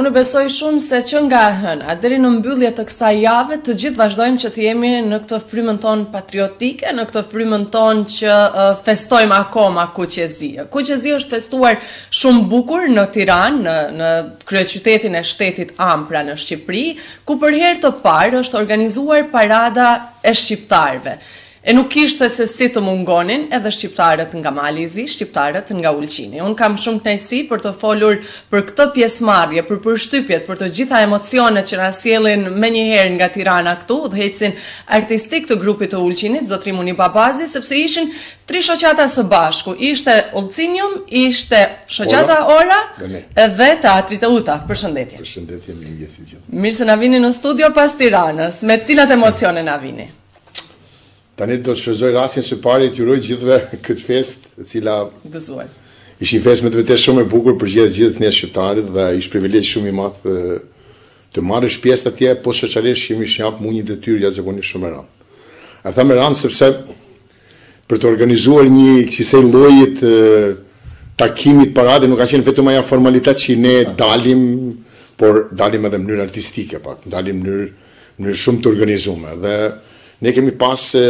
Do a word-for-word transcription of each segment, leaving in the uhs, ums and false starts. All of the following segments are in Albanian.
unë besoj shumë se që nga hëna deri në mbyllje të kësaj jave të gjithë vazhdojmë që të jemi në këtë frymën tonë patriotike, në këtë frymën tonë që uh, festojmë akoma Kuqezi. Kuqezi është festuar shumë bukur në Tiranë, në, në kryeqytetin e shtetit Ampra në Shqipëri, ku për herë të parë është organizuar parada e shqiptarëve. E nuk ishte se si të mungonin edhe shqiptarët nga Malizi, shqiptarët nga Ulqini. Unë kam shumë kënaqësi për të folur për këtë pjesëmarrje, për përshtypjet, për të gjitha emocionet që na sjellin menjëherë nga Tirana këtu, udhëhecin artistik të grupit të Ulqinit, zotrim Uni Babazi, sepse ishin tri shoqata së bashku. Ishte Ulcinium, ishte shoqata Ora dhe Teatri Teuta. Përshëndetje. Përshëndetje, mirëmëngjes i gjithë. Mirë se na vini në studio pas Tiranës. Me cilat emocione na vini? Tani do të shfrytëzoj rastin së pari të uroj gjithëve këtë festë, e cila gëzuar. Ishin festë me të vërtetë shumë e bukur për gjithë gjithë ne shqiptarët dhe ish privilegj shumë i madh të, të marrësh pjesë atje, po shoqërisht që më shjap mua një detyrë jashtëzakonisht shumë e rëndë. A them e rëndë sepse për të organizuar një kësaj lloji të takimit parade nuk ka qenë vetëm ajo formalitet që ne dalim, por dalim edhe në mënyrë artistike pak, dalim në mënyrë mënyrë shumë të organizuar dhe ne kemi pas e,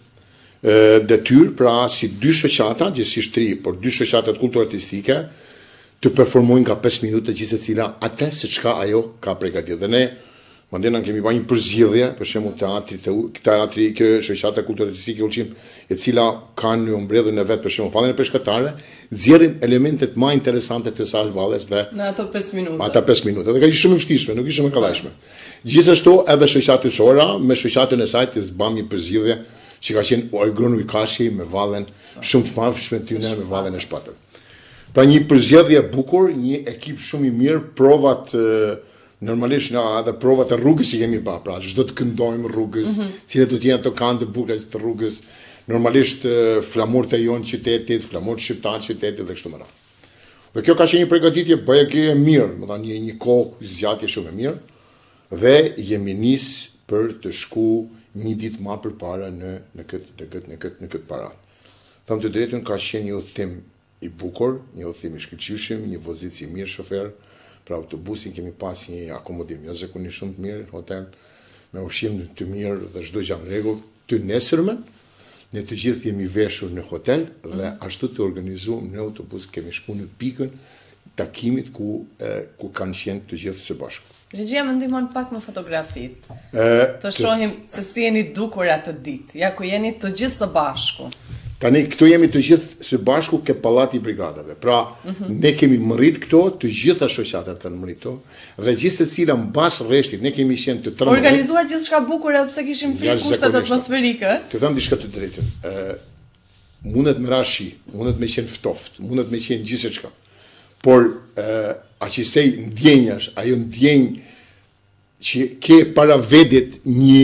e, detyrë pra si dy shoqata, gjithsesi tri, por dy shoqata të kulturë artistike, të performojnë nga pesë minuta gjithë secila atë se çka ajo ka përgatitur. Dhe ne mandena kemi bërë një përzgjedhje, për shembull teatri të teatri kë shoqata kulturë artistike Ulqin, e cila kanë një mbledhjen e vet për shembull fallën e peshkatare, nxjerrin elementet më interesante të saj valles dhe në ato pesë minuta. Ata pesë minuta. Dhe ka qenë shumë e vështirë, nuk ishte më kollajshme. Gjithashtu edhe shoqata Ora me shoqatën e saj të zbam një përzgjedhje që ka qenë Orgrun Ujkashi me vallën shumë të famshme tyne me vallën e Shpatër. Pra një përzgjedhje e bukur, një ekip shumë i mirë, provat e, normalisht nga edhe provat e rrugës që kemi pa, pra çdo të këndojmë rrugës, mm -hmm. cilat do të jenë ato kanë të bukura të rrugës, normalisht e, flamurët e jonë qytetit, flamurët shqiptar qytetit dhe kështu me radhë. Dhe kjo ka qenë një përgatitje bëjë e mirë, do të thonë një, një kohë zgjatje shumë e mirë. Dhe jemi nis për të shku një ditë më përpara në në këtë në këtë në këtë në këtë paradë. Them të drejtën, ka qenë një udhtim i bukur, një udhtim i shkëlqyeshëm, një vozicë i mirë shofer. Pra autobusin kemi pas një akomodim jashtëzakonisht shumë të mirë, hotel me ushqim të mirë dhe çdo gjë në rregull. Të nesërmen ne të gjithë jemi veshur në hotel dhe ashtu të organizuam në autobus kemi shku në pikën takimit ku e, ku kanë qenë të gjithë së bashku. Regjia më ndihmon pak me fotografit. E, të shohim se si jeni dukur atë ditë, ja ku jeni të gjithë së bashku. Tani këtu jemi të gjithë së bashku ke pallati i brigadave. Pra, mm -hmm. ne kemi mërrit këto, të gjitha shoqatat kanë mërrit këto, dhe gjithë secila mbas rreshtit, ne kemi qenë të tërë. Organizuar gjithçka bukur edhe pse kishim frikë kushtet atmosferike. Të them diçka të drejtën. Ë mundet me rashi, mundet me qenë ftoft, mundet me qenë gjithçka. Por ë aqësej ndjenjash, ajo ndjenjë që ke para vedit një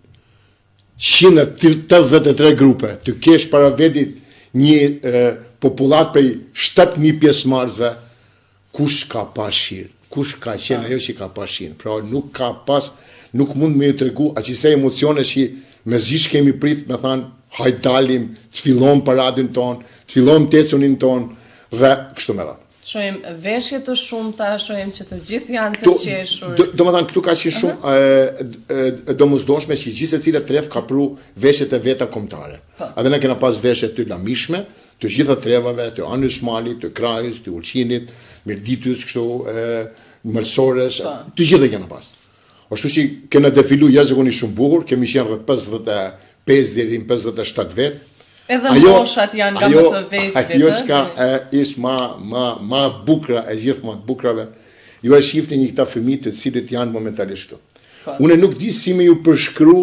njëqind tetëdhjetë e tre grupe, të kesh para vedit një e, popullat prej shtatë mijë pjesëmarrësve, kush ka pas shirë, kush ka qenë ajo që ka pas shirë. Pra nuk ka pas, nuk mund me ju tregu aqësej emocione që me zish kemi prit, me thanë, hajt dalim, të fillon paradin ton, të fillon tecunin ton, dhe kështu me radhë. Shohim veshje të shumta, shohim që të gjithë janë të qeshur. Do, do më thënë, këtu ka qenë shumë uh -huh. e domosdoshme që gjithë secila tref ka pru veshjet e veta kombëtare. A dhe ne kena pas veshje të lamishme, të gjitha trevave, të Anës Malit, të Krajës, të Ulqinit, Mirditës, kështu, e, Mëlsores, të gjitha kena pas. Ashtu që kena defilu jashtëzakonisht shumë bukur, kemi qenë rreth pesëdhjetë e pesë deri në pesëdhjetë e shtatë vjet. Edhe moshat janë nga më të vegjël. Ajo çka ishte më më më bukra e gjithë më të bukrave. Ju e shihni një këta fëmijë të cilët janë momentalisht këtu. Unë nuk di si më ju përshkru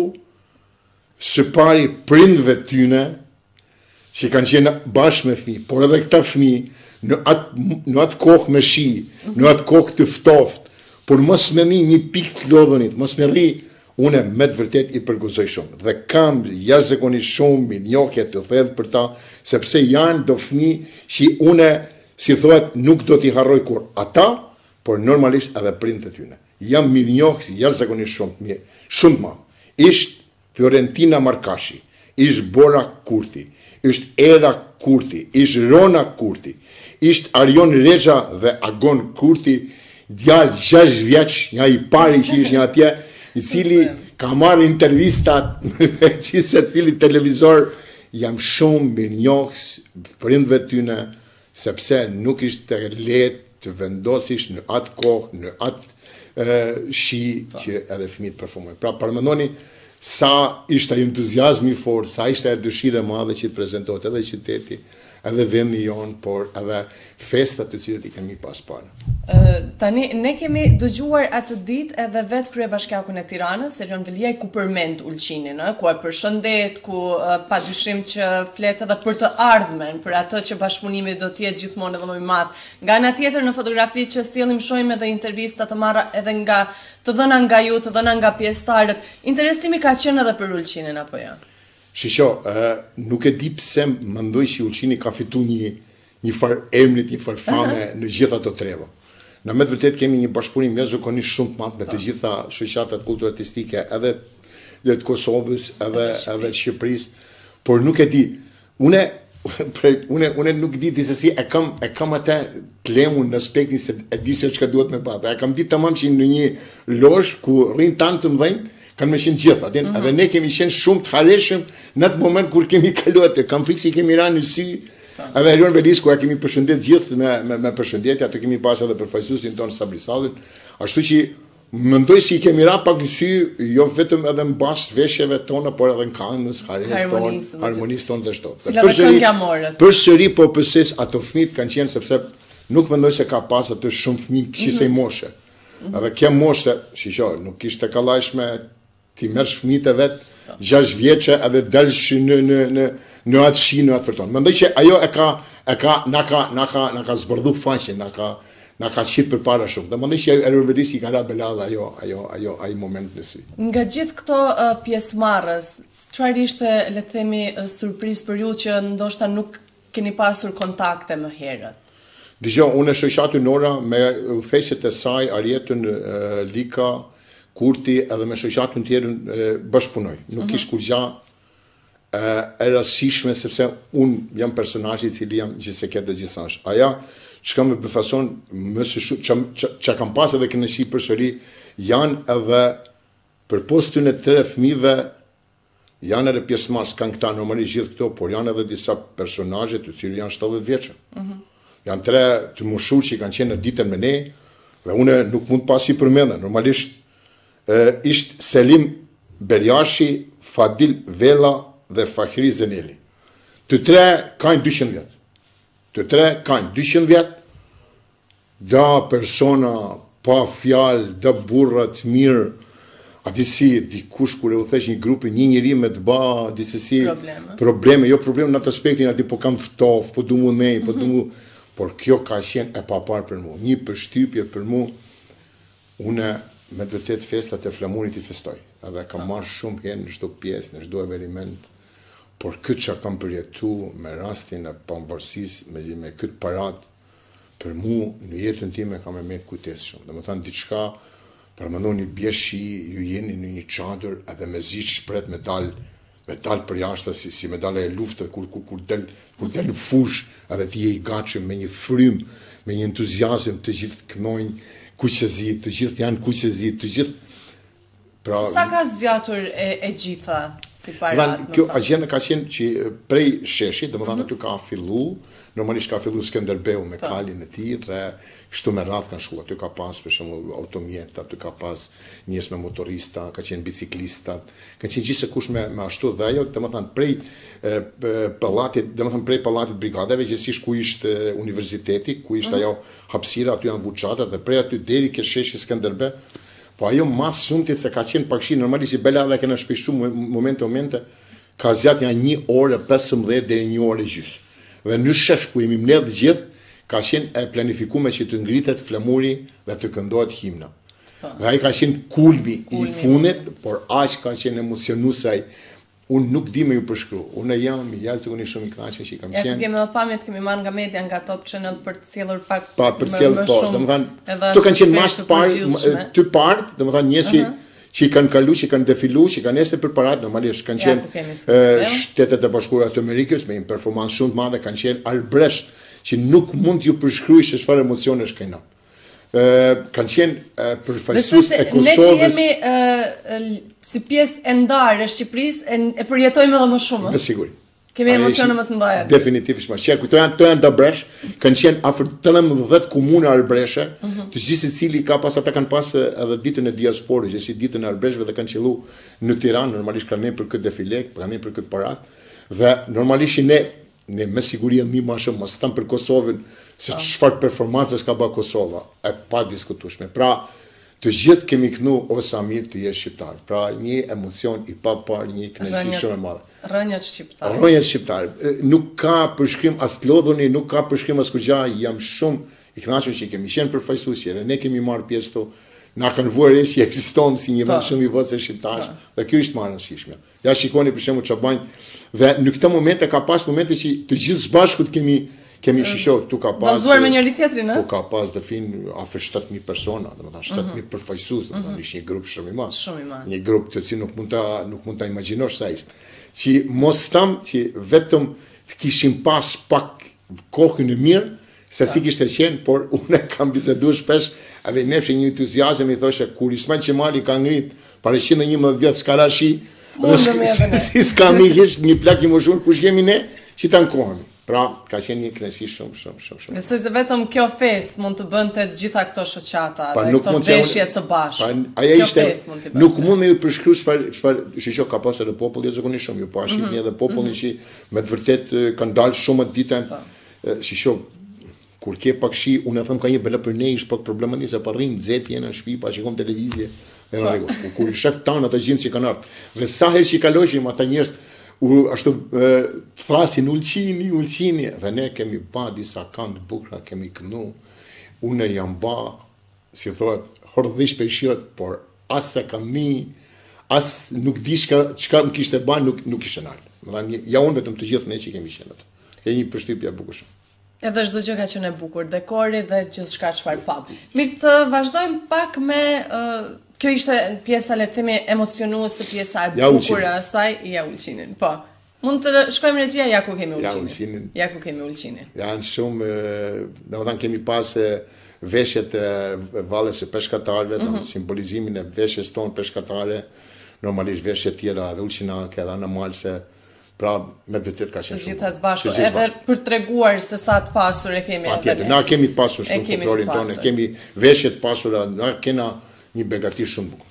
së pari prindve tyne që kanë qenë bashkë me fëmijë, por edhe këta fëmijë në atë në atë kohë me shi, në atë kohë të ftoft, por mos më rri një pikë të lodhunit, mos më rri. Unë me të vërtet i përgëzoj shumë dhe kam jashtëzakonisht shumë minjohje të thellë për ta, sepse janë do fëmijë që unë, si thuhet, nuk do t'i harroj kur ata, por normalisht edhe prindët e tyre. Jam minjohje jashtëzakonisht shumë mirë, shumë më. Ishte Fiorentina Markashi, ishte Bora Kurti, ishte Era Kurti, ishte Rona Kurti, ishte Arion Rexha dhe Agon Kurti, djalë gjashtë vjeç, nga i pari që ishte një atje, i cili ka marrë intervistat me qise cili televizor, jam shumë mirënjohës prindëve tyne, sepse nuk ishte lehtë të vendosish në atë kohë, në atë uh, shi që edhe fëmijët përfumojnë. Pra, përmendoni sa ishte entuziazmi fort, sa ishte dëshira e madhe që të prezantohet edhe qyteti, edhe vendi jonë, por edhe festat të cilat i kemi pas parë. Uh, tani, ne kemi dëgjuar atë ditë edhe vetë kryebashkiakun e Tiranës, Erion Veliaj, ku përmend Ulqinin, ku e përshëndet, ku uh, pa dyshim që flet edhe për të ardhmen, për atë që bashkëpunimi do të jetë gjithmonë edhe më i madh. Nga ana tjetër, në fotografi që sjellim shohim edhe intervista të marra edhe nga të dhëna nga ju, të dhëna nga pjesëtarët. Interesimi ka qenë edhe për Ulqinin apo jo? Shisho, uh, nuk e di pse mendoj që Ulqini ka fitu një, një farë emrit, një farë fame uh -huh. në gjitha të treva. Në me të vërtet kemi një bashkëpunim me zakonisht shumë të madh me të gjitha shoqatat kulturore artistike, edhe të Kosovës, edhe edhe të Shqipërisë, por nuk e di. Une une une nuk di disa si e kam e kam atë klemun në aspektin se e di se çka duhet me bata. E kam ditë tamam që në një lozh ku rrin tanë të mëdhenj kanë me qenë gjithë, atë, uh -huh. edhe ne kemi qenë shumë të hareshëm në atë moment kur kemi kaluar atë. Kam frikë se kemi ranë në sy. Edhe Erion Velis, ku e kemi përshëndet gjithë me, me, me përshëndetje, atë kemi pas edhe përfaqësuesin tonë Sabri Sallin, ashtu që mendoj si i kemi ra pak në sy, jo vetëm edhe në bas veshjeve tona, por edhe në këngës, harjes tonë, harmonisë tonë dhe shto. Përsëri, po përses ato fëmijët kanë qenë, sepse nuk mendoj se ka pas atë shumë fëmijë qisej moshe. Edhe kjo moshe, shisho, nuk ishte kallajshme ti mersh fëmijët e vet gjashtë vjeçë edhe dalsh në në në në atë shi, në atë fërton. Mendoj që ajo e ka e ka na ka na ka na ka zbardhu faqen, na ka na ka qit përpara shumë. Dhe mendoj që Erion Velisi ka ra belada ajo ajo ajo ai moment në sy. Nga gjithë këto uh, pjesëmarrës, çfarë ishte, le të themi, uh, surprizë për ju që ndoshta nuk keni pasur kontakte më herët? Dgjoj, unë shoqata Nora me udhëheqjet e saj, Arjetën, uh, Lika, Kurti, edhe me shoqatën tjerën uh, bashkëpunoj. Nuk kish kur gja e rastishme, sepse unë jam personazhi i cili jam gjithsesi të gjithash. Aja çka më befason më së shumë çka kam pas edhe kënaqësi përsëri janë edhe për postën e tre fëmijëve, janë edhe pjesëmarrës kanë këta normalisht gjithë këto, por janë edhe disa personazhe të cilët janë shtatëdhjetë vjeçë. Mm -hmm. Janë tre të moshur që kanë qenë në ditën me ne, dhe unë nuk mund pas i përmenda. Normalisht e, ishte Selim Berjashi, Fadil Vella dhe Fahri Zeneli. Të tre kanë dyqind vjet. Të tre kanë dyqind vjet. Da persona pa fjalë, da burra të mirë, aty si dikush kur e u thesh një grupi, një njeri me të ba disi probleme. probleme, jo probleme në atë aspektin aty po kam ftof, po du mu nej, po du mu, por kjo ka qenë e papar për mu. Një përshtypje për mu, une me të vërtet festat e Flamurit i festoj. Edhe kam marrë shumë herë në çdo pjesë, në çdo eveniment, por këtë që kam përjetu me rastin e pavarësisë, me, me këtë parat, për mu në jetën time kam e me të kujtesë shumë. Dhe më thanë diçka, për më një bjeshi, ju jeni në një çadër edhe me zi shpret me dal, me dal për jashtë, si, si me dal e luftët, kur, kur, kur, del, kur del në fush, edhe ti je i gatshëm me një frym, me një entuziazëm, të gjithë kënojnë kuqezi, të gjithë janë kuqezi, të gjithë. Pra, sa ka zgjatur e, e gjitha si parat? Kjo agjenda ka qenë që prej sheshit, dhe më thanë aty ka fillu, normalisht ka fillu Skënderbeu me kalin e tij, dhe kështu me radhë kanë shkuar. Aty ka pas për shembull automjet, aty ka pas njerëz me motorista, ka qenë biciklistat, ka qenë gjithsekush me me ashtu dhe ajo, domethënë prej pallatit, domethënë prej pallatit brigadave, gjithsesi ku ishte universiteti, ku ishte ajo hapësira, aty janë vuçatat dhe prej aty deri ke sheshi Skënderbeu. Po ajo mas shumtit se ka qenë pakshi, normalisht i bela dhe kena shpeshtu momente momente, ka zgjat janë një orë pesëmbëdhjetë deri një orë gjys. Dhe në shesh ku jemi mbledh gjithë, ka qenë e planifikume që të ngritet flamuri dhe të këndohet himna. Dhe ai ka qenë kulmi i fundit, por aq ka qenë emocionuesaj. Unë nuk di me ju përshkru. Unë jam jashtëzakonisht shumë i kënaqur që kam qenë. Ja, kemi edhe pamjet kemi marrë nga media, nga Top Channel për të sjellur pak pa për të sjellur po, domethënë këto kanë qenë mas të parë, të parë, domethënë njerëz që që kanë kalu, që kanë defilu, që kanë eshte për parat, normalisht kanë qenë Shtetet e Bashkuara të Amerikës me një performancë shumë të madhe, kanë qenë arbresht që nuk mund t'ju përshkruaj se çfarë emocionesh kanë. kanë qenë përfaqësues e Kosovës. Ne që jemi uh, si pjesë e ndarë e Shqipërisë e, e përjetojmë edhe më shumë. Me siguri. Kemi emocione më të mëdha. Definitivisht më. Që këto janë këto janë Arbresh, kanë qenë afër tetëmbëdhjetë komuna Arbreshe, uh -huh. të gjithë secili ka pas ata kanë pas edhe ditën e diasporës, që si ditën e Arbreshve dhe kanë qellu në Tiranë, normalisht kanë dhënë për këtë defile, kanë dhënë për këtë parat, dhe normalisht ne ne me siguri edhe më shumë mos tam për Kosovën se çfarë performancash ka bërë Kosova, e pa diskutueshme. Pra, të gjithë kemi kënu o sa mirë të jesh shqiptar. Pra, një emocion i papar, një kënaqësi shumë e madhe. Rënjat shqiptar. Rënjat shqiptar. Nuk ka përshkrim as të lodhuni, nuk ka përshkrim as kujja, jam shumë i kënaqur që kemi qenë përfaqësuesje, ne kemi marrë pjesë këtu. Na kanë vuar re që ekziston si një vend shumë i votë shqiptar, dhe kjo është më e rëndësishme. Ja shikoni për shembull çfarë bajnë, dhe në këtë momente ka pas momente që të gjithë së bashku kemi kemi shishur, tu ka pas vallëzuar me njëri tjetrin, ëh? Tu ka pas dëfin afër shtatë mijë persona, domethënë shtatë mijë përfaqësues, domethënë ishte një grup shumë i madh. Shumë i madh. Një grup të cilin nuk mund ta nuk mund ta imagjinosh sa ishte. Që mos tam që vetëm të kishim pas pak kohën e mirë, se si kishte qenë, por unë kam biseduar shpesh, edhe nefshi një entuziazëm i thoshe kur Ismail Qemali ka ngrit para njëzet e një vjet s'ka rashi, si s'ka mikish një plak i moshur, kush jemi ne që ta ankohemi. Pra, ka qenë një kënaqësi shumë, shumë, shumë, shumë. Besoj se vetëm kjo festë mund të bënte të gjitha këto shoqata, dhe këto veshje së bashku. Ajo ishte, nuk mund me ju përshkruaj çfarë çfarë shoqë ka pasur edhe populli zakonisht shumë, ju po shihni edhe popullin që me të vërtet kanë dalë shumë atë ditë. Shoqë kur ke pak shi, unë e them ka një bela për ne ish pak problemati se pa rrim nxehtë jena në shtëpi, pa shikom televizje, dhe në rregull. Kur i shef tan ata gjendë që kanë ardhur. Dhe sa herë që kalojmë ata njerëz u ashtu thrasin ulçini, ulçini, dhe ne kemi ba disa këngë të bukura, kemi kënu. Unë jam ba, si thotë, hordhish për shiot, por as se kam ni, as nuk di çka çka më kishte bën, nuk nuk ishte nal. Domethënë ja unë vetëm të gjithë ne që kemi qenë atë. Ke një përshtypje e bukur shumë. Edhe çdo gjë ka qenë e bukur, dekori dhe gjithçka çfarë pam. Mirë, të vazhdojmë pak me uh, kjo ishte pjesa, le të themi, emocionuese, pjesa e bukur e asaj, ja ulçinin. Po. Mund të shkojmë regjia ja ku kemi ulçinin. Ja ku kemi ulçinin. Janë shumë, domethënë kemi pas veshjet e valles së peshkatarëve, mm -hmm. simbolizimin e veshjes tonë peshkatare, normalisht veshje tjera dhe ulçina ka edhe anormalse. Pra, me vërtet ka qenë shumë. Të gjitha së bashku, edhe për treguar se sa të pasur e kemi edhe ne. Na kemi të pasur shumë folklorin tonë, kemi veshje të pasura, na kena një begati shumë bukur.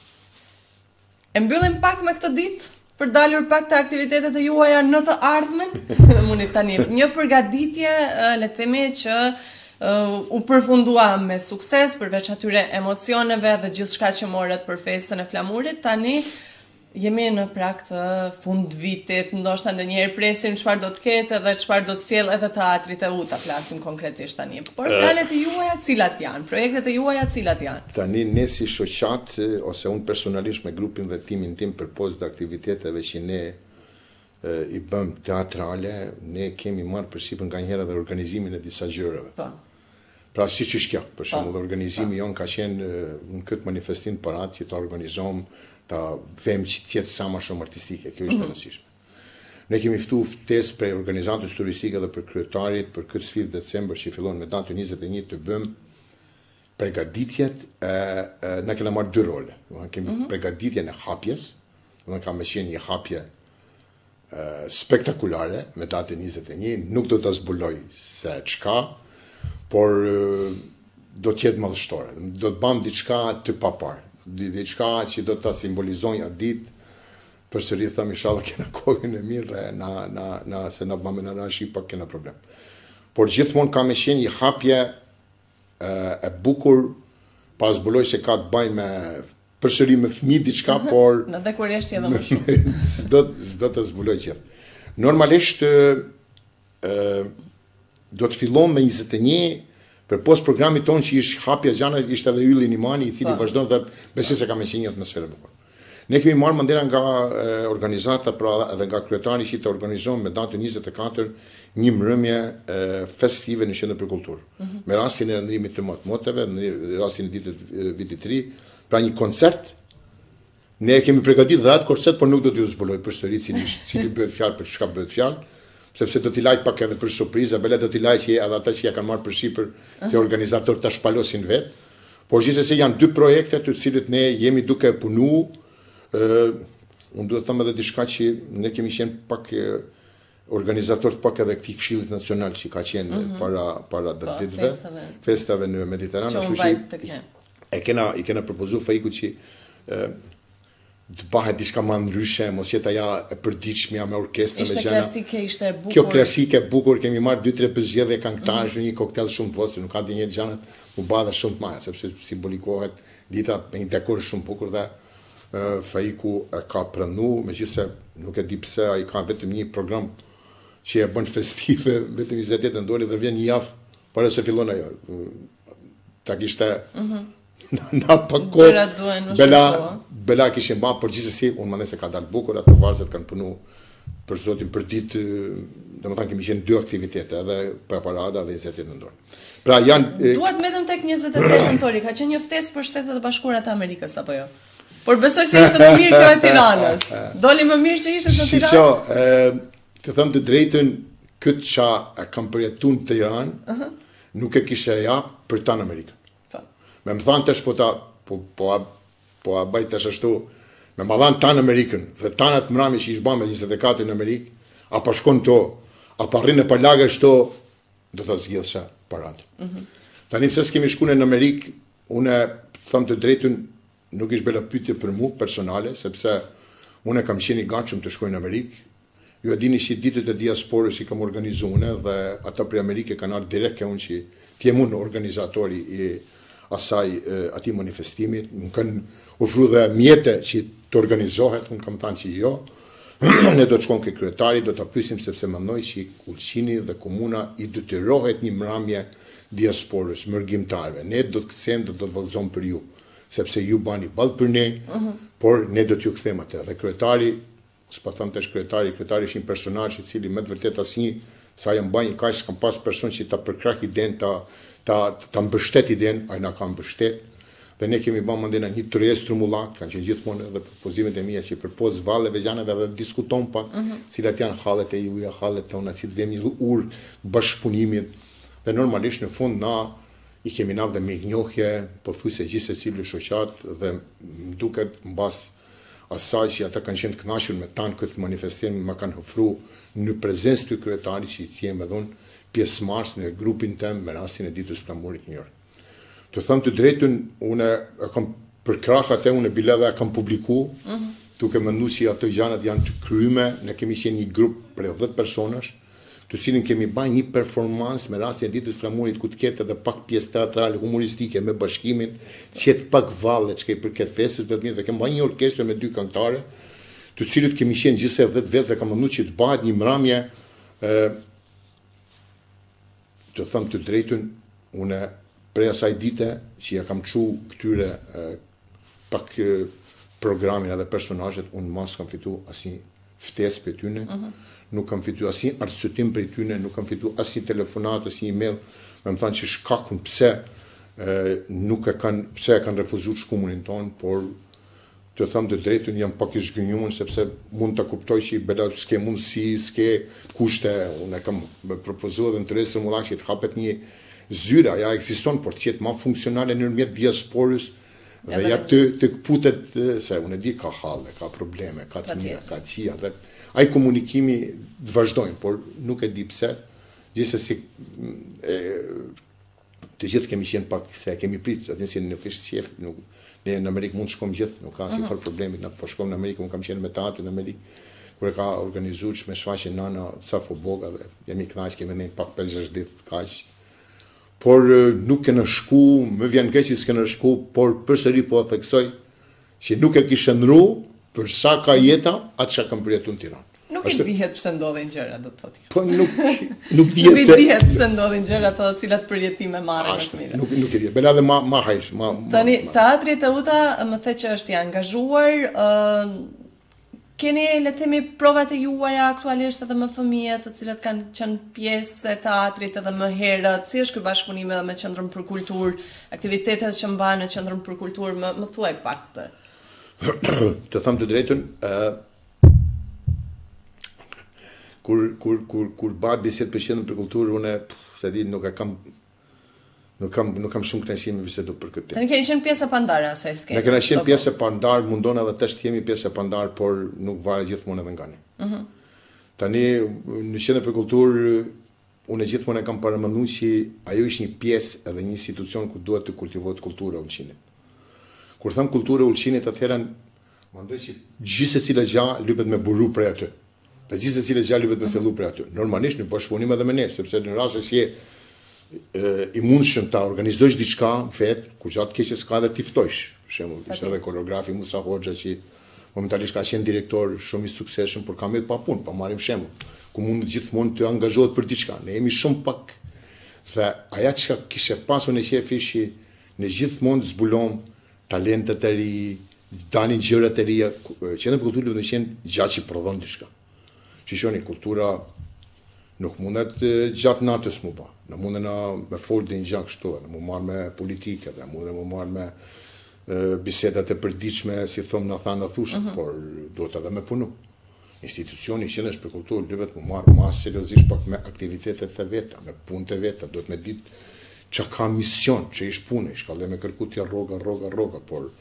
E mbyllim pak me këtë ditë, për dalur pak të aktivitetet e juaja në të ardhmen, mundi tani një përgatitje, le të themi që uh, u përfundua me sukses përveç atyre emocioneve dhe gjithçka që morët për festën e flamurit. Tani jemi në prag të fund vitit, ndoshta ndonjëherë presim çfarë do të ketë dhe çfarë do të sjellë edhe teatrit e U, ta flasim konkretisht tani. Por planet e juaja cilat janë, projektet e juaja cilat janë? Tani ne si shoqat ose unë personalisht me grupin dhe timin tim përpoz të aktiviteteve që ne e, i bëm teatrale, ne kemi marrë përsipër nganjëherë edhe organizimin e disa gjërave. Po. Pra si që shkja, për shembull, organizimi jon ka qenë në këtë manifestim parat që ta organizojmë, ta them që tjetë sa më shumë artistike, kjo është e rëndësishme. Ne kemi ftuar ftesë prej organizatës turistike dhe për kryetarit për këtë sfidë december që fillon me datën njëzet e një të bëm përgatitjet, ne kemi marrë dy role. Kemi mm -hmm. përgatitjen e hapjes, do të kam qenë një hapje spektakulare me datën njëzet e një, nuk do ta zbuloj se çka, por do të jetë madhështore. Do të bëm diçka të paparë, diçka që do ta simbolizojë atë ditë. Përsëri them inshallah kena kohën e mirë, na na na se na bëmë në rashi pak kena problem. Por gjithmonë ka më qenë një hapje e bukur, pas zbuloj se ka të bëjë me përsëri me fëmijë diçka, por në dekorisht edhe më shumë. S'do s'do të zbuloj gjithë. Normalisht ë do të fillon me njëzet e një, për post programit tonë që ishte hapja gjana, ishte edhe Ylli Nimani, i cili vazhdon dhe besoj se ka me qenë një atmosferë bukur. Ne kemi marrë mandera nga e, organizata, pra edhe nga kryetari që të organizojmë me datën njëzet e katër një mbrëmje festive në Qendër për Kulturë. Mm -hmm. Me rastin e ndrimit të motmoteve, në rastin e ditët vitit të ri, pra një koncert. Ne kemi përgatitur dhe atë koncert, por nuk do t'ju zbuloj përsëri cili cili bëhet fjalë për çka bëhet fjalë, sepse do t'i laj pak edhe për surprizë, bele do t'i laj që edhe ata që ja kanë marrë për shipër si organizator ta shpalosin vetë. Por gjithsesi janë dy projekte të cilët ne jemi duke punu, ë unë duhet të them edhe diçka që ne kemi qenë pak organizator pak edhe këtij Këshillit Nacional që ka qenë mm -hmm. para para ditëve, festave. festave në Mediteran, ashtu që e kena i kena propozuar Faikut që ë të bëhet diçka më ndryshe, mos jetë ajo e përditshmja me orkestrën me gjëra. Ishte klasike, ishte e bukur. Kjo klasike e bukur, kemi marrë dy tre pëzgjedhje këngëtarësh në një koktel shumë të votë, nuk ka dinjë gjërat u bada shumë të mëdha, sepse simbolikohet dita me një dekor shumë bukur dhe uh, Faiku e ka pranuar, megjithëse nuk e di pse ai ka vetëm një program që e bën festive vetëm njëzet e tetë nëntori dhe vjen një javë para se fillon ajo. Ta kishte mm -hmm. na pak kohë. Bela Bela kishin ba, por gjithsesi unë mendoj se ka dalë bukur, ato varzet kanë punu për zotin për ditë, domethënë kemi qenë dy aktivitete, edhe për parada dhe njëzet e tetë nëntor. Pra janë duhet vetëm tek njëzet e tetë nëntori, ka qenë një ftesë për Shtetet e Bashkuara të Amerikës apo jo? Por besoj se ishte më mirë kjo e Tiranës. Doli më mirë që ishte në Tiranë. Shisho, ë të them të drejtën, këtë qa e kam përjetuar në Tiranë, uh -huh. nuk e kisha ja për ta në Amerikën. Po. Me më thanë tash po ta po po a, po a baj tash ashtu, me më dhanë ta në Amerikën, dhe tanat mrami që ishë ba me njëzet e katër në Amerikë, a pa shkon to, a pa rrinë e pa lagë shto, do të zgjidhsha paratë. Uh -huh. Tani pse s'kemi shkune në Amerikë, une thëmë të drejtën, nuk ishë bela pyetje për mu personale, sepse une kam qeni gatshëm të shkoj në Amerikë. Ju e dini që ditët e diasporës i kam organizuar dhe ata për Amerikë kanë ardhur direkt ke unë që t'jem unë organizatori i asaj atij manifestimit. Më kanë ofruar dhe mjete që të organizohet, unë kam thënë që jo. Ne do të shkojmë ke kryetari, do ta pyesim sepse mendoj që Ulqini dhe komuna i detyrohet një mramje diasporës, mërgjimtarëve. Ne do të kthejmë, do të vallëzojmë për ju, sepse ju bani ballë për ne, uh -huh. por ne do t'ju kthejmë atë. Dhe kryetari s'pa thëmë të shkretari, kryetari është një personazh i cili me të vërtet asnjë sa jam bajnë kaq s'kam pas person që ta përkrah iden, ta ta ta mbështet iden, ai na ka mbështet. Dhe ne kemi bën mandena një tryez trumullak, kanë qenë gjithmonë edhe propozimet e mia që përpoz valleve gjaneve dhe diskuton pak, uh -huh. cilat janë hallet e juja, hallet tona, si të vëmë një urë bashkëpunimit. Dhe normalisht në fund na i kemi navë dhe me njohje, pothuajse gjithë secili shoqat dhe më duket mbas asaj që ata kanë qenë të kënaqur me tan këtë manifestim, më kanë ofruar në prezencë të kryetarit që i them edhe unë pjesëmarrës në grupin tim me rastin e ditës flamurit një orë. Të them të drejtën, unë e kam për krah atë, unë biledha e kam publikuar, uh -huh. duke menduar se ato gjanat janë të kryme, ne kemi qenë një grup për dhjetë personash, të cilin kemi bërë një performancë me rastin e ditës flamurit ku të ketë edhe pak pjesë teatrale, humoristike me bashkimin, të jetë pak valle çka i përket festës vetëm dhe kemi bërë një orkestër me dy këngëtare, të cilët kemi qenë gjithsej dhjetë vetë dhe kam menduar që të bëhet një mramje ë të them të drejtën, unë prej asaj dite që ja kam çu këtyre ë pak ë, programin edhe personazhet, unë mos kam fitu asnjë ftesë për tyne. Uh -huh. Nuk kam fitu asnjë arsyetim për tyne, nuk kam fitu asnjë telefonat, asnjë email, me më thanë që shkakun pse e, nuk e kanë, pse e kanë refuzuar shkumurin ton, por të them të drejtën jam pak i zgënjur sepse mund ta kuptoj që bela s'ke mundësi, s'ke kushte, unë e kam propozuar dhe në tërës trumullak që të hapet një zyra, ja ekziston, por të jetë më funksionale nëpërmjet diasporës. Dhe ja të, të këputet, se unë e di ka halle, ka probleme, ka të mira, ka qia, dhe ai komunikimi të vazhdojnë, por nuk e di pse, gjithsesi e, të gjithë kemi qenë pak, se kemi pritë, atë nësi nuk ishtë qef, nuk, ne në Amerikë mund shkojmë gjithë, nuk ka asnjë farë problemi, na po shkojmë në Amerikë, unë kam qenë me teatrin në Amerikë, kur e ka organizuar me shfaqje nana Safo Boga dhe jam i kënaqur kemi ndonjë pak pesë gjashtë ditë kaq. Por nuk kena shku, më vjen keq që s'kena shku, por përsëri po theksoj që nuk e kisha ndru për sa ka jeta, atë çka kam përjetuar në Tiranë. Nuk i dihet pse ndodhin gjëra, do të thotë. Po nuk nuk dihet se. Nuk i dihet pse ndodhin gjëra të cilat përjetime marrin më të mira. Nuk nuk e di. Bela dhe ma ma hajsh, ma. Tani teatri Teuta më the që është i angazhuar, ë keni le të themi provat e juaja aktualisht edhe me fëmijë të cilët kanë qenë pjesë e teatrit edhe më herët, si është ky bashkëpunim edhe me Qendrën për Kulturë, aktivitetet që mbahen në Qendrën për Kulturë, më, më thuaj pak këtë. Të them të drejtën, ë uh, kur kur kur kur bëhet bisedë për Qendrën për Kulturë, unë se di nuk e kam Nuk kam nuk kam shumë kënaqësi me bisedu për këtë. Ne kemi qenë pjesë e pandare e asaj skene. Ne kemi qenë pjesë e pandar, mundon edhe tash të jemi pjesë e pandar, por nuk varet gjithmonë edhe nga ne. Mhm. Tani në Qendër për Kulturë unë gjithmonë e kam paramenduar që ajo është një pjesë edhe një institucion ku duhet të kultivohet kultura e ullqinit. Kur them kultura e ullqinit, atëherë mendoj që gjithë secila gjë lypet me buru prej aty. Dhe gjithë secila gjë lypet me fillu prej aty. Normalisht në bashkëpunim edhe me ne, sepse në rast se je i mundshëm ta organizosh diçka vet, ku gjatë keqe s'ka dhe ti ftojsh. Për shembull, ishte edhe koreografi Musa Hoxha që momentalisht ka qenë direktor shumë i suksesshëm, por ka më pa punë, pa marrim shembull, ku mund gjithmonë të angazhohet për diçka. Ne jemi shumë pak se aja që kishe pasur në qef ishi në gjithmonë zbulon talentet e ri, dalin gjërat e reja, Qendra për Kulturë do të qenë gjatë që prodhon diçka. Shishoni, kultura nuk mundet gjatë natës mu ba. Në mundet në me folë dhe një gjatë kështu, në mu marrë me politike, dhe mundet mu marrë me e, bisedat e përdiqme, si thëmë në thanë në thushë, uh -huh. por do të edhe me punu. Institucioni Qendrës për Kulturë duhet mu marrë ma seriozisht pak me aktivitetet e veta, me punët e veta, do të me ditë që ka mision, që ish punë, ish ka le me kërku tja roga, roga, roga, por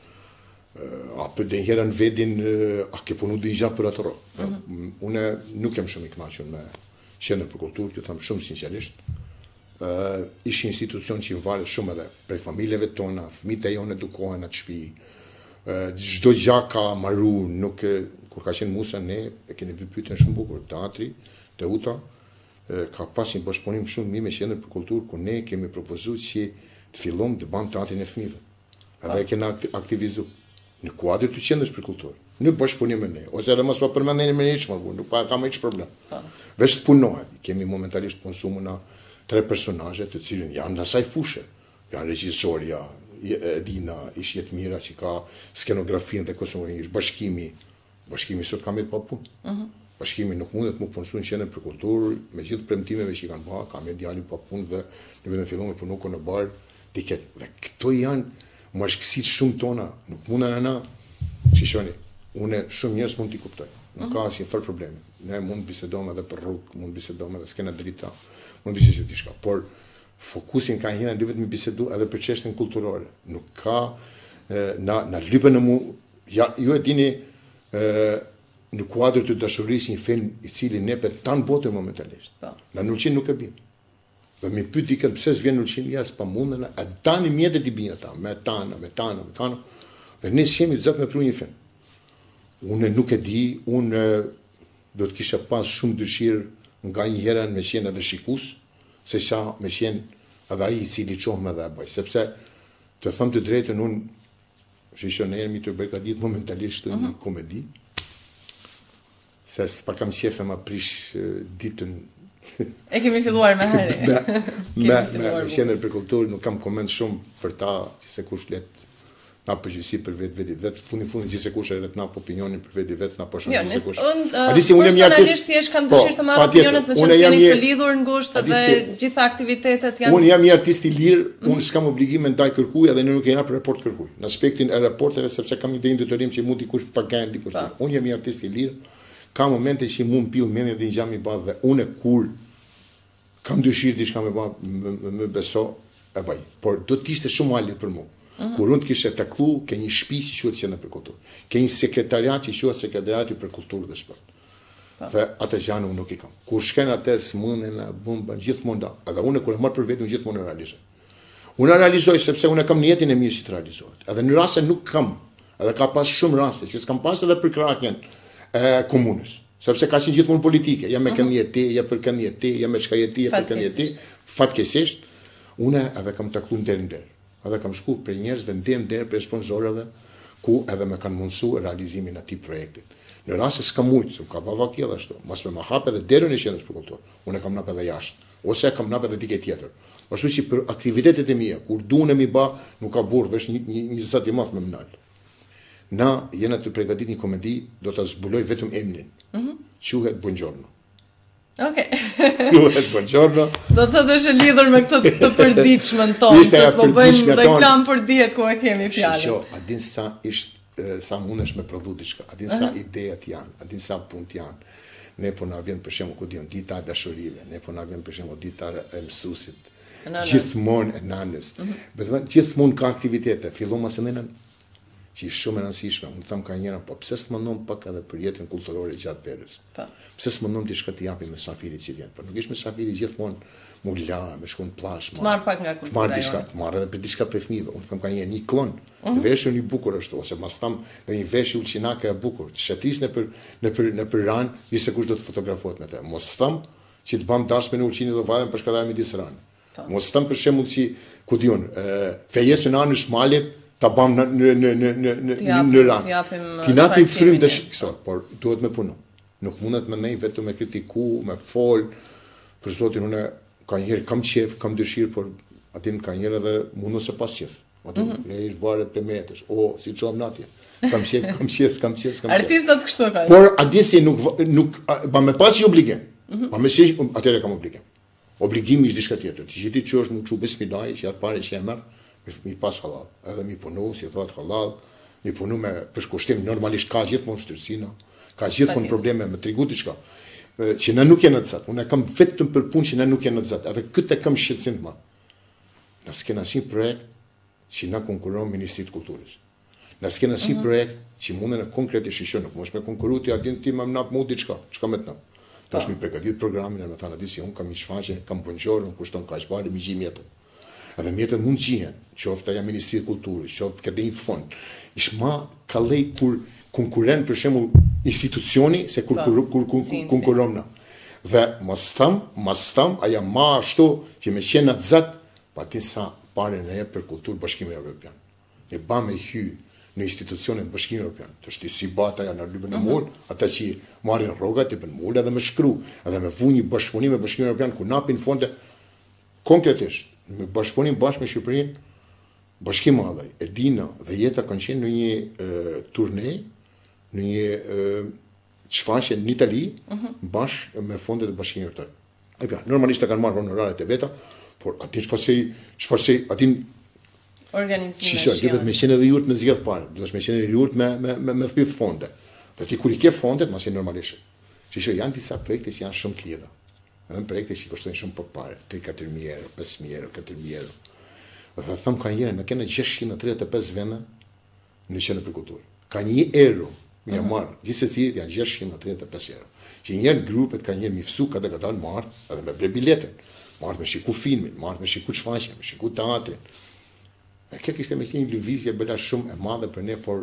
a për dhe njëra në vedin, a ke punu dhe i gjatë për atë rogë. Uh -huh. Une nuk jam shumë i kënaqur me Qendrën për Kulturë, ju thamë shumë sinqerisht, uh, ishë institucion që i varet shumë edhe prej familjeve tona, fëmijët e jonë edukohen atë shtëpi, uh, çdo gjë ka marru, nuk, kur ka qenë Musa, ne e keni vë pyetjen shumë bukur, teatri, Teuta, uh, ka pas një bashkëpunim shumë mirë me Qendrën për Kulturë, ku ne kemi propozuar që të fillojmë të bëjmë teatrin e fëmijëve. Edhe e kena aktivizu në kuadër të Qendrës për Kulturë, në bashkëpunim me ne, ose edhe mos pa përmendeni me hiç më, nuk pa kam hiç problem. Veç të punohet, kemi momentalisht punsuar në tre personazhe të cilën janë në asaj fushë. Janë regjisorja, Edina, ish Jetmira që ka skenografinë dhe kosmografinë, bashkimi, bashkimi sot ka me të pa punë. Uh -huh. Bashkimi nuk mundet mu punsu në Qendrën për Kulturë, me gjithë premtimeve që i kanë bërë, ka me djali pa punë dhe në vetëm fillon me punu në bar, tiket. Dhe këto janë mashkësit shumë tona, nuk mundën ana, shishoni, une shumë njerëz mund t'i kuptoj. Nuk ka asnjë far problemi. Ne mund bisedojmë edhe për rrugë, mund bisedojmë edhe skena drita, mund bisedojmë diçka, por fokusin ka hina lypet me bisedu edhe për çështjen kulturore. Nuk ka e, na na lypen në mu, ja ju e dini e, në kuadër të dashurisë një film i cili nepet tan botën momentalisht. Na në Ulqin nuk e bën. Dhe mi pyet dikën pse s'vjen në Ulqin, ja s'pa mundën, a tani mjetet i bin ata, me tana, me tana, me tana. Dhe ne jemi zot me pru një film. Unë nuk e di, unë do të kisha pas shumë dëshirë nga një herën me qenë edhe shikus, se sa me qenë edhe ai i cili qohëm edhe e bëj. Sepse, të thëmë të drejtën, unë shishon e mi të bërgadit momentalisht uh -huh. një komedi, se s'pa kam qefe ma prish ditën. E kemi filluar me herë. me, me, me, me Qendrën për Kulturë, nuk kam koment shumë për ta, që se kush let na përgjithësi për vetë vetë vetë fundi fundi gjithse kush e retna opinionin për vetë vetë na po shumë gjithse kush. A di si unë jam i artist, thjesht kam dëshirë të marr opinionet me çështjen e të lidhur ngushtë dhe gjitha aktivitetet janë. Unë jam i artist i lirë, unë s'kam obligim me ndaj kërkuj edhe ne nuk kemi për raport kërkuj. Në aspektin e raporteve sepse kam një ndërtorim që mund dikush pagan dikush. Unë jam i artist i lirë. Ka momente që mund mpill mendjen dhe një gjë më bë dhe unë kur kam dëshirë diçka më bë më beso e bëj. Por do të ishte shumë alit për mua. Uh -huh. Kur unë të kishe taklu, ke një shtëpi që quhet Qendra për Kulturë. Ke një sekretariat që quhet Sekretariati për Kulturë dhe Sport. Dhe atë gjë unë nuk i kam. Kur shken atë smundën, bomba gjithmonë da. Edhe unë kur e marr për vetëm gjithmonë e realizoj. Unë e realizoj sepse unë kam në jetën e mirë që të realizohet. Edhe në raste nuk kam. Edhe ka pas shumë raste që s'kam pas edhe për krahjen e komunës. Sepse ka qenë gjithmonë politike, ja me kanë jetë, ja për kanë jetë, ja me çka jetë, ja për kanë jetë. Fatkeqësisht, unë edhe kam takluar deri në edhe kam shku për njerëzve ndem deri për sponsorëve ku edhe me kanë mundësuar realizimin e atij projekti. Në rast se s'kam mujt, se ka bava kjo ashtu, mos më hap edhe derën e Qendrës për Kulturë. Unë kam nap edhe jashtë, ose kam nap edhe dikë tjetër. Ashtu që për aktivitetet e mia, kur duam mi bë, nuk ka burr, vesh një një, një zot i madh me mnal. Na jena të përgatit një komedi, do ta zbuloj vetëm emrin. Mhm. Mm Quhet Buongiorno. Okej. Quhet Buongiorno. Do të thotë është lidhur me këtë të përditshmën tonë, se po bëjmë reklam për diet ku e kemi fjalën. Sho, a din sa ishte sa mundesh me prodhu diçka, a din sa uh -huh. ideat janë, a din sa punë janë. Ne po na vjen për shembull ku diun dita e dashurive, ne po na vjen për shembull dita e mësuesit, Gjithmonë e nanës. Besoj gjithmonë ka aktivitete, fillon mos në nën që është shumë e rëndësishme. Unë them ka njëra, po pse s'mundom pak edhe për jetën kulturore gjatë verës? Po. Pse s'mundom diçka të japim mesafirit që vjen? Po nuk është mesafiri gjithmonë mu la, me shkon plash, të marr pak nga kultura. Të marr diçka, të marr edhe për diçka për fëmijëve. Unë them ka një një klon, të veshën i bukur ashtu, ose mas tam në një veshje ulçinake e bukur, të shatis në për në për në për ran, disa kush do të fotografohet me të. Mos them që të bëm dashme në ulçinë do vajmë për shkëllar midis ran. Mos them për shembull që ku diun, fejesën anësh malit ta bëm në në në në në në në ran. Ti napim frym dash këso, por duhet me punu. Nuk mundet me nej vetëm me kritiku, me fol. Për zotin unë ka njëherë kam qef, kam dëshirë, por atin ka njëherë edhe mundu se pas qef. Atin e i varet për metësh, o, si qoam natje. Kam qef, kam qef, kam qef, kam qef. Artistat kështu ka. Por adisi nuk, nuk, ba me pas i obligim. Ba me si, atëre kam obligim. Obligimi ishtë dishka tjetër. Të gjithi që është mu që bismilaj, që atë pare që e mërë, mi pas halal. Edhe mi punu, si thot halal, mi punu me përshkushtim, normalisht ka gjithmonë shtërsina, ka gjithmonë probleme me trigu diçka. Që ne nuk jenë të zatë. Unë e kam vetëm për punë që ne nuk jenë të zatë. Edhe këtë e kam shqetësim të ma. Në s'kena si projekt që na konkuron Ministrit Kulturës. Në s'kena si projekt që mundën e konkretisht shishë. Nuk mosh me konkuru të adin ti me më napë mu diçka. Qka me të napë? Ta është mi pregadit programin e me thana di si unë kam i shfaqe, kam pënqorë, unë kushton ka shbari, mi gji mjetën. Edhe mjetën mund gjihen, qoftë aja Ministrit Kulturës, qoftë këtë një fond. Ish ma kalej kur konkuren për shembull institucioni se kur kur kur konkuron na. Dhe mos tham, mos tham, aja ma ashtu që me qenë të zot, pa ti sa parë ne për kulturë Bashkimi Evropian. Ne ba me hy në institucionet e Bashkimit Evropian. Të shti si bata janë në lypën e mul, ata që marrin rrogat e bën mul edhe me shkru, edhe me vu një bashkëpunim me Bashkimin Evropian ku napin fonde konkretisht me bashkëpunim bashkë me Shqipërinë. Bashkimi Madhaj, Edina dhe Jeta kanë qenë në një uh, turne, në një uh, çfaqje në Itali, bashkë me fondet e Bashkimit Evropian. E pja, normalisht kanë marrë honoraret e veta, por atin çfarëse çfarëse atin organizimi. Si që duhet me qenë edhe jurt me zgjedh parë, duhet me qenë edhe jurt me me me, me thith fonde. Dhe ti kur i ke fondet, mos e normalisht. Si që janë disa projekte që janë shumë të lira. Edhe projekte që kushtojnë shumë pak parë, tre katër mijë euro, pesë mijë euro, katër mijë euro. Dhe them ka njëre, në kene gjashtëqind e tridhjetë e pesë vende në qenë për kulturë. Ka një euro, më ja marë, gjithse cilit janë gjashtëqind e tridhjetë e pesë euro. Që njërë grupet ka njërë mifsu kada kada në marë, edhe me ble biletën, marë me shiku filmin, marë me shiku çfaqjen, me shiku teatrin. E kjo kishte me qenë një lëvizje bëla shumë e madhe për ne, por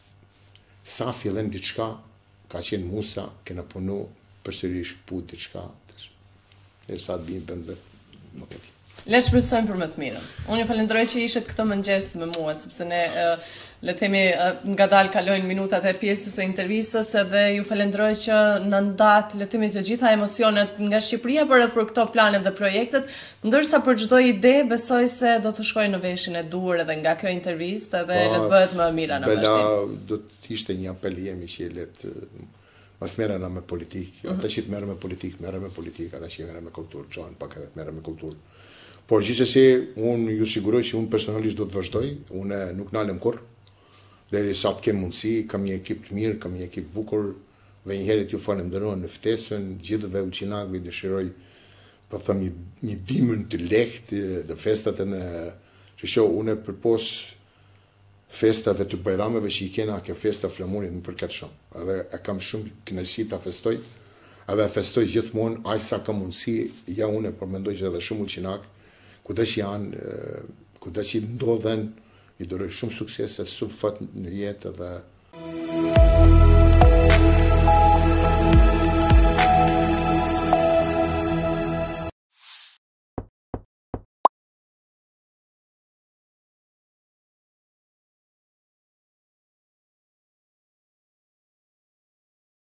sa fillen diçka, ka qenë Musa, kena punu përsërish put diçka, e sa të bimë bëndë, nuk e di. Le të shpresojmë për më të mirën. Unë ju falenderoj që ishit këtë mëngjes me mua, sepse ne uh, le të themi uh, ngadalë kalojnë minutat e pjesës së intervistës, edhe ju falenderoj që në ndat le të themi të gjitha emocionet nga Shqipëria për edhe për këto planet dhe projektet, ndërsa për çdo ide besoj se do të shkojë në veshin e dur edhe nga kjo intervistë edhe le të bëhet më mira në vazhdim. Bela, do të ishte një apel jemi që le të mos merrena me politikë, ata që merren me politikë, merren me politikë, ata që merren me kulturë, çon pak edhe merren me kulturë. Por gjithsesi, unë ju siguroj që unë personalisht do të vazhdoj, unë nuk nalem kurrë, deri sa të kem mundësi, kam një ekip të mirë, kam një ekip bukur, dhe njëherët ju falenderoj në ftesën, gjithëve ulçinakëve dëshiroj, po them një, një dimën të lehtë dhe festat e në që shoh unë përpos festave të bajrameve që i kena ke festa flamurit më përket shumë. Edhe e kam shumë kënaqësi ta festoj, edhe festoj gjithmonë aq sa kam mundësi, ja unë por mendoj që edhe shumë ulçinak kudo që janë, kudo që ndodhen, i doroj shumë suksese, shumë fat në jetë dhe